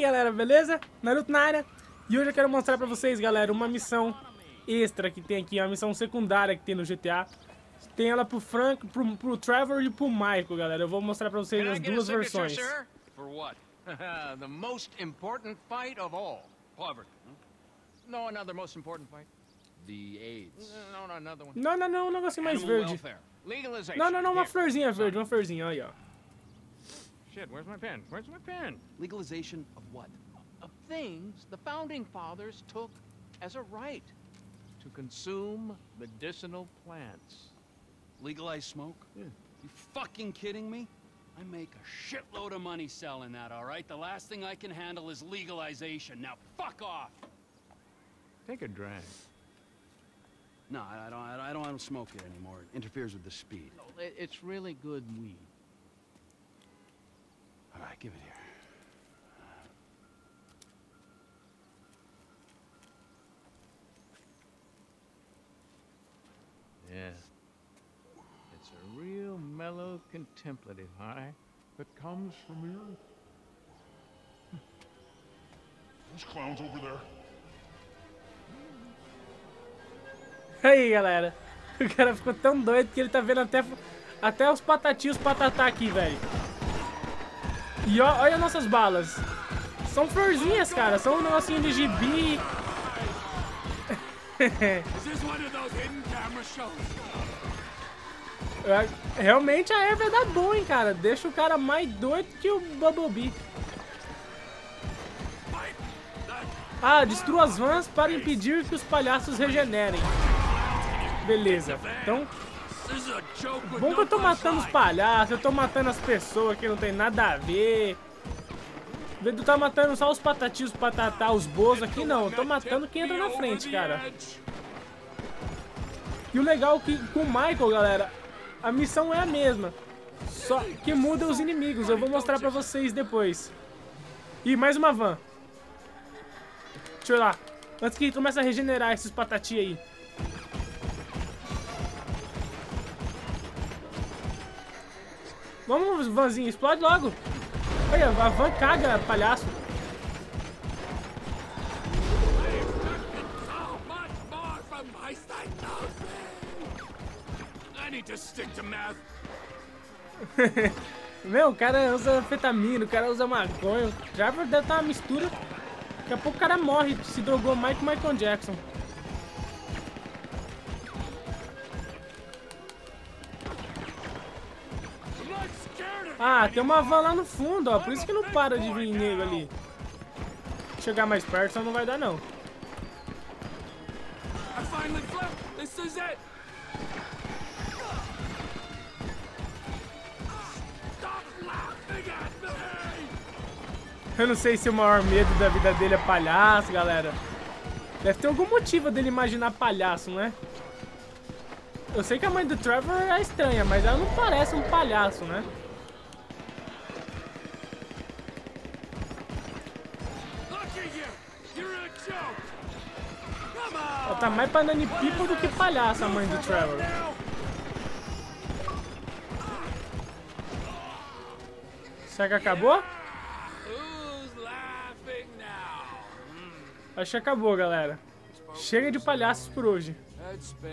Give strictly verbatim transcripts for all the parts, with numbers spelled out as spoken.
galera, beleza? Naruto na área. E hoje eu quero mostrar pra vocês, galera, uma missão extra que tem aqui, uma missão secundária que tem no G T A. Tem ela pro Frank, pro, pro Trevor e pro Michael, galera. Eu vou mostrar pra vocês as duas versões. For what? The most important fight of all. Poverty. No, another most important fight. The AIDS. No, no, another one. Não, não, não, um negocinho mais verde. Legalization. Não, não, não, uma florzinha verde, uma florzinha, olha aí, ó. Shit, where's my pen? Where's my pen? Legalization of what? Of things the founding fathers took as a right to consume medicinal plants. Legalize smoke? Yeah. You fucking kidding me? I make a shitload of money selling that, all right? The last thing I can handle is legalization. Now fuck off. Take a drag. No, I don't. I don't. I don't smoke it anymore. It interferes with the speed. No, it- it's really good weed. All right, give it here. Yeah. It's a real mellow contemplative high that comes from the earth. Those clowns over there. Aí, galera. O cara ficou tão doido que ele tá vendo até, até os patatinhos patatá aqui, velho. E ó, olha nossas balas. São florzinhas, cara. São um negocinho de gibi. Realmente a erva dá bom, hein, cara. Deixa o cara mais doido que o Bumblebee. Ah, destrua as vans para impedir que os palhaços regenerem. Beleza. Então, bom que eu tô matando os palhaços, eu tô matando as pessoas que não tem nada a ver. Em vez de eu tá matando só os patatinhos, patatá, os boas aqui, não. Eu tô matando quem entra na frente, cara. E o legal é que com o Michael, galera, a missão é a mesma. Só que muda os inimigos. Eu vou mostrar pra vocês depois. E mais uma van. Deixa eu ir lá. Antes que comece a regenerar esses patati aí. Vamos, vanzinho, explode logo. Olha, a van caga, palhaço. Meu, o cara usa anfetamina, o cara usa maconha. O Trevor deve estar uma mistura. Daqui a pouco o cara morre, se drogou mais que o Michael Jackson. Ah, tem uma van lá no fundo, ó. Por isso que não para de vir nego ali. Chegar mais perto, só não vai dar, não. Eu não sei se o maior medo da vida dele é palhaço, galera. Deve ter algum motivo dele imaginar palhaço, não é? Eu sei que a mãe do Trevor é estranha, mas ela não parece um palhaço, né? Ela tá mais pra Nani Pipa do que palhaço, a mãe do Trevor. Será que acabou? Acho que acabou, galera. Chega de palhaços por hoje. And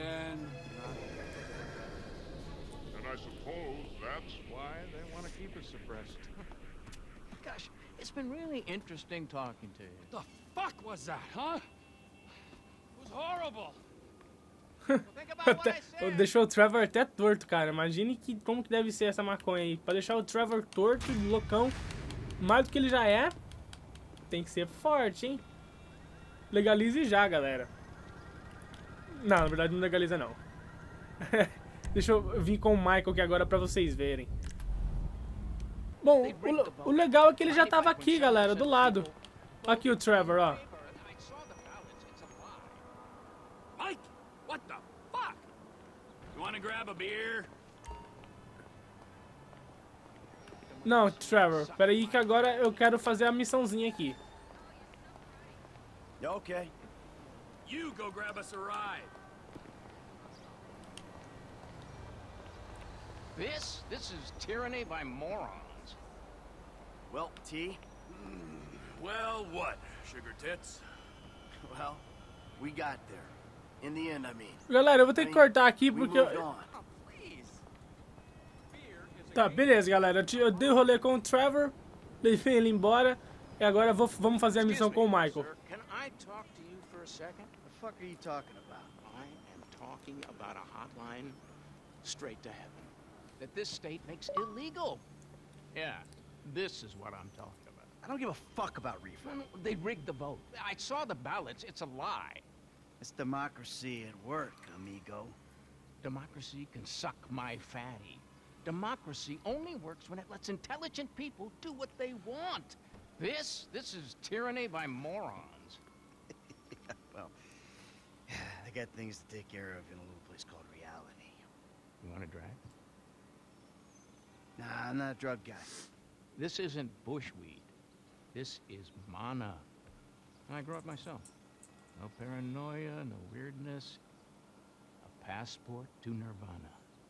I suppose that's Why they want to keep it suppressed. Gosh, it's been really interesting talking to you. The fuck was that, huh? It was horrible. Think about what I said. Deixou o Trevor até torto, cara. Imagine que, como que deve ser essa maconha aí. Pra deixar o Trevor torto, loucão, mais do que ele já é, tem que ser forte, hein? Legalize já, galera. Não, na verdade não legaliza, não. Deixa eu vir com o Michael aqui agora pra vocês verem. Bom, o, o legal é que ele já tava aqui, galera, do lado. Aqui o Trevor, ó. Mike, what the fuck? You wanna grab a beer? Não, Trevor, peraí que agora eu quero fazer a missãozinha aqui. Okay. You go grab us a ride. This? This is tyranny by morons. Well, T, Well, what, sugar tits? Well, we got there. In the end, I mean. Galera, eu vou ter que cortar aqui porque eu... on. Tá, beleza, galera. Eu, te- eu dei o rolê com o Trevor, levei ele embora e agora vou, vamos fazer a missão com o Michael. Sir, can I talk to you for a second? The fuck are you talking about? I am talking about a hotline straight to heaven that this state makes illegal. Yeah, this is what I'm talking about. I don't give a fuck about reefer. No, no, they rigged the vote. I saw the ballots. It's a lie. It's democracy at work, amigo. Democracy can suck my fatty. Democracy only works when it lets intelligent people do what they want. This, this is tyranny by morons. Well, I got things to take care of in a little place called reality. You want a drag? Nah, I'm not a drug guy. This isn't bushweed. This is mana. I grew up myself. No paranoia, no weirdness. A passport to nirvana.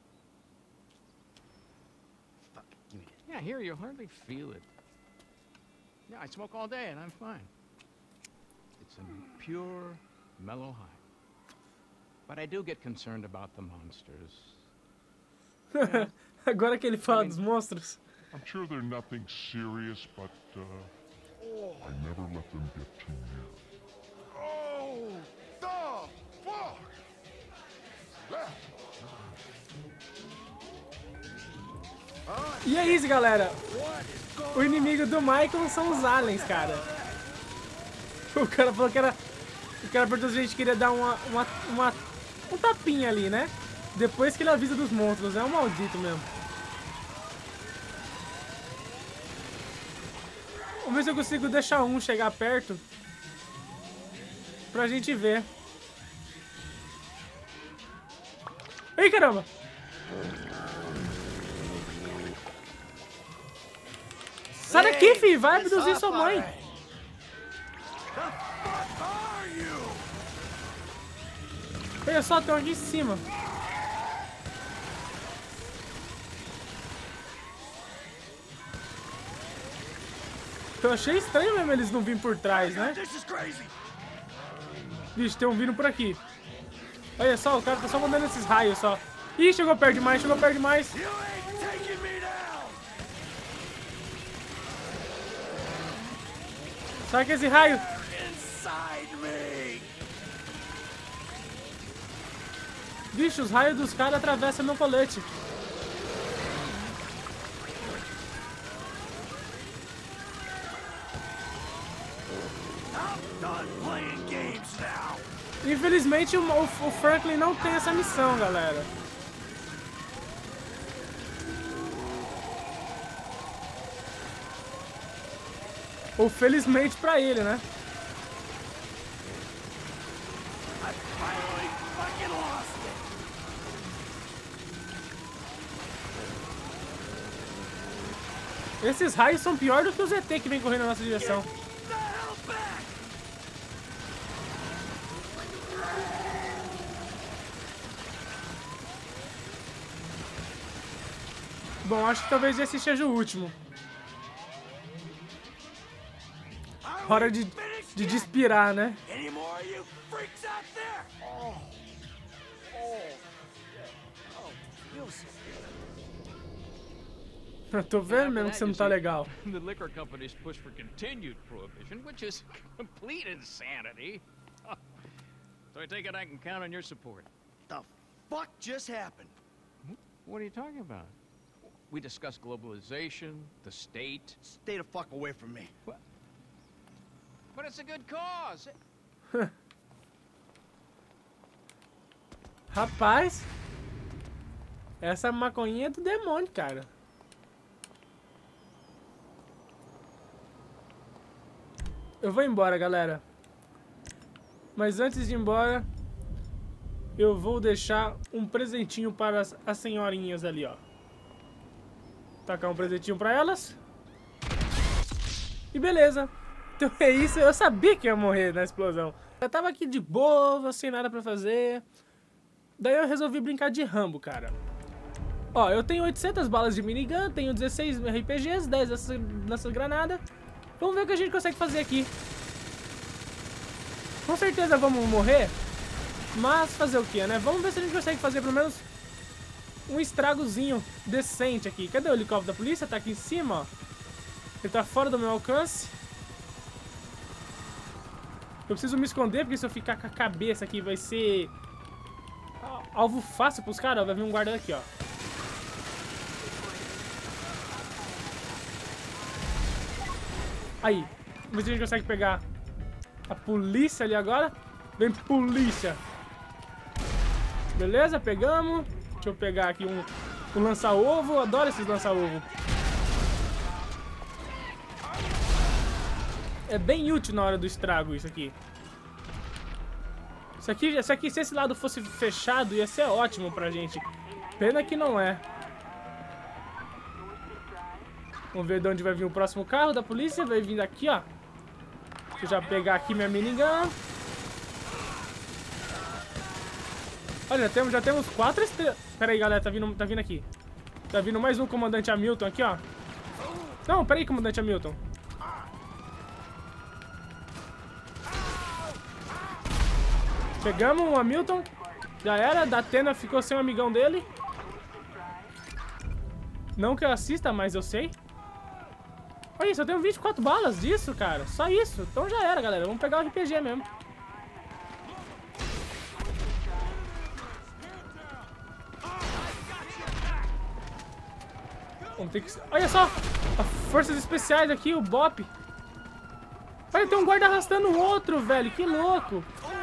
Fuck, give me it. Yeah, here you hardly feel it. Yeah, I smoke all day and I'm fine. It's a pure, mellow high. But I do get concerned about the monsters. Yeah. Agora que ele fala dos monstros. I'm sure they're nothing serious, but uh, I never let them get too near. Oh, the fuck! That. E é isso, galera. O inimigo do Michael são os aliens, cara. O cara falou que era... O cara perguntou se a gente queria dar uma, uma, uma, um tapinha ali, né? Depois que ele avisa dos monstros. É um maldito mesmo. Vamos ver se eu consigo deixar um chegar perto. Pra gente ver. Ih, caramba! Sai daqui, fi! Vai abduzir sua mãe! Olha só, tem um aqui em cima. Eu achei estranho mesmo eles não virem por trás, né? Vixe, tem um vindo por aqui. Olha só, o cara tá só mandando esses raios só. Ih, chegou perto demais, chegou perto demais. Sai com esse raio. Vixe, os raios dos caras atravessam meu colete. Infelizmente o, o, o Franklin não tem essa missão, galera. Ou felizmente pra ele, né? Esses raios são piores do que os E T que vem correndo na nossa direção. Bom, acho que talvez esse seja o último. Hora de, de despirar, né? Eu tô vendo mesmo que você não tá legal. The liquor companies push for continued prohibition, which is complete insanity. So I take it I can count on your support. The fuck just happened? What are you talking about? We discussed globalization, the state. Stay the fuck away from me. What? But it's a good cause. Rapaz, essa maconhinha é do demônio, cara. Eu vou embora, galera. Mas antes de ir embora, eu vou deixar um presentinho para as, as senhorinhas ali, ó. Tacar um presentinho pra elas. E beleza. Então é isso. Eu sabia que ia morrer na explosão. Eu tava aqui de boa, sem nada pra fazer. Daí eu resolvi brincar de Rambo, cara. Ó, eu tenho oitocentas balas de minigun, tenho dezesseis R P Gs, dez dessas, dessas granadas. Vamos ver o que a gente consegue fazer aqui. Com certeza vamos morrer. Mas fazer o que, né? Vamos ver se a gente consegue fazer pelo menos um estragozinho decente aqui. Cadê o helicóptero da polícia? Tá aqui em cima, ó. Ele tá fora do meu alcance. Eu preciso me esconder, porque se eu ficar com a cabeça aqui vai ser alvo fácil pros caras. Ó, vai vir um guarda aqui, ó. Aí. Vamos ver se a gente consegue pegar a polícia ali agora. Vem, polícia. Beleza, pegamos. Deixa eu pegar aqui um, um lança-ovo. Eu adoro esses lança-ovo. É bem útil na hora do estrago isso aqui. Isso aqui, isso aqui, se esse lado fosse fechado, ia ser ótimo pra gente. Pena que não é. Vamos ver de onde vai vir o próximo carro da polícia. Vai vir daqui, ó. Deixa eu já pegar aqui minha minigun. Olha, já temos, já temos quatro estrelas. Pera aí, galera, tá vindo, tá vindo aqui. Tá vindo mais um comandante Hamilton aqui, ó. Não, pera aí, comandante Hamilton. Pegamos um Hamilton. Já era, da Atena ficou sem um amigão dele. Não que eu assista, mas eu sei. Olha isso, eu tenho vinte e quatro balas disso, cara. Só isso. Então já era, galera. Vamos pegar o R P G mesmo. Vamos ter que... Olha só! As forças especiais aqui, o B O P. Olha, tem um guarda arrastando o outro, velho. Que louco.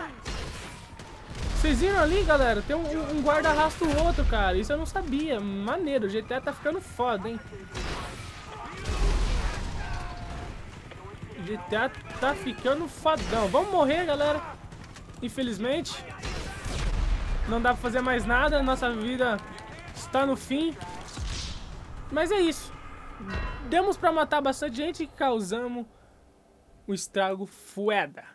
Vocês viram ali, galera? Tem um, um guarda arrasta o outro, cara. Isso eu não sabia. Maneiro. O G T A tá ficando foda, hein? O G T A tá ficando fodão. Vamos morrer, galera. Infelizmente. Não dá pra fazer mais nada. Nossa vida está no fim. Mas é isso. Demos pra matar bastante gente e causamos um estrago fueda.